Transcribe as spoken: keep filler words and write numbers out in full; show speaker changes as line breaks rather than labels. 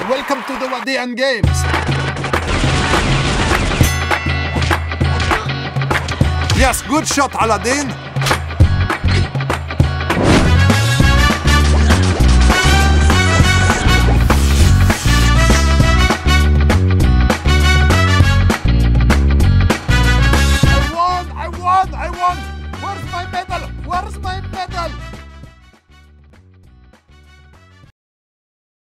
welcome to the Wadian Games. Yes, good shot, Aladdin.